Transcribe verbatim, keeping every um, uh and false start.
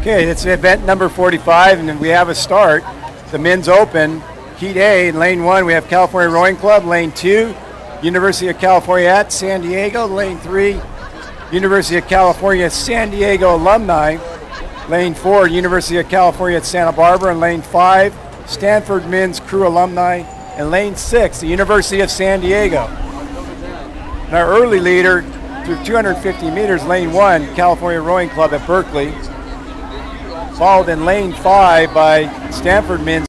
Okay, it's event number forty-five, and we have a start. The men's open, heat A, in lane one, we have California Rowing Club. Lane two, University of California at San Diego. Lane three, University of California San Diego alumni. Lane four, University of California at Santa Barbara. And lane five, Stanford men's crew alumni. And lane six, the University of San Diego. And our early leader through two hundred fifty meters, lane one, California Rowing Club at Berkeley. Followed in lane five by Stanford men's